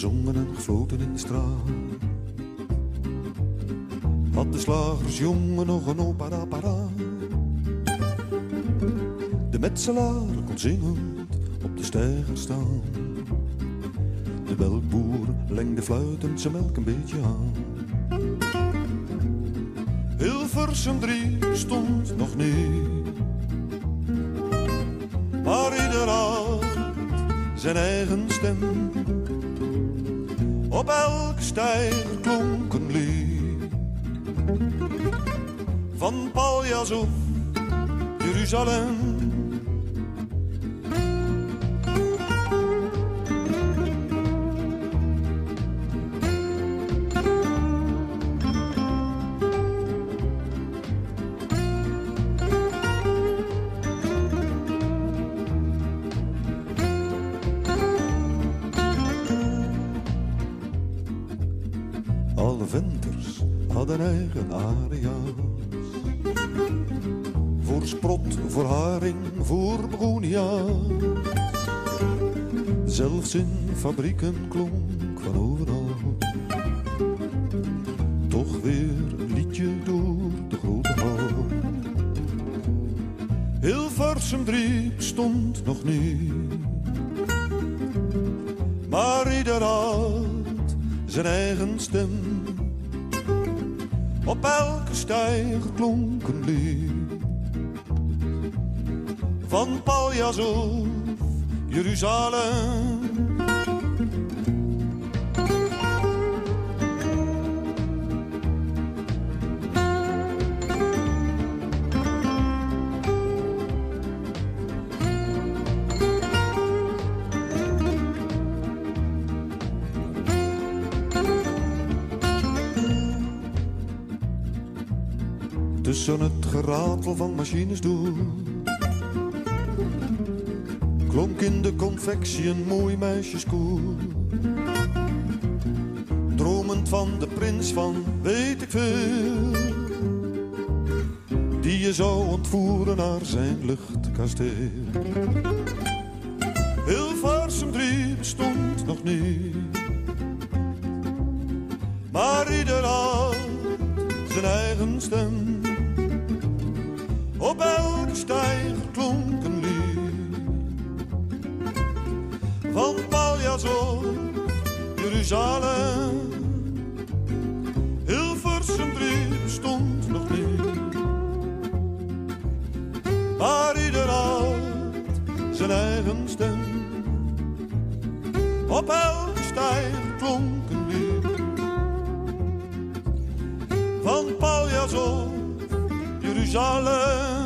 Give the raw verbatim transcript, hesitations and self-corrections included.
gezongen en gefloten in de straat. Had de slagersjongen nog een opera paraat. De metselaar kon zingend op de steiger staan. De melkboer lengde fluitend zijn melk een beetje aan. Hilversum drie stond nog niet, maar ieder had zijn eigen stem. Op elke steiger klonk een lied, van Paljas of Jeruzalem. Alle venters hadden eigen aria's. Voor sprot, voor haring, voor begonia's. Zelfs in fabrieken klonk van overal toch weer een liedje door de grote hal. Hilversum drie stond nog niet, maar ieder had zijn eigen stem. Op elke steiger klonk een lied, van Paljas of Jeruzalem. Tussen het geratel van machines door klonk in de confectie een mooi meisjeskoor. Dromend van de prins van weet ik veel, die je zou ontvoeren naar zijn luchtkasteel. Hilversum drie bestond nog niet, maar ieder had zijn eigen stem. Op elke steiger klonk een lied, van Paljas of Jeruzalem. Hilversum drie bestond nog niet, maar ieder had zijn eigen stem. Op elke steiger klonk een lied, van Paljas of Jeruzalem.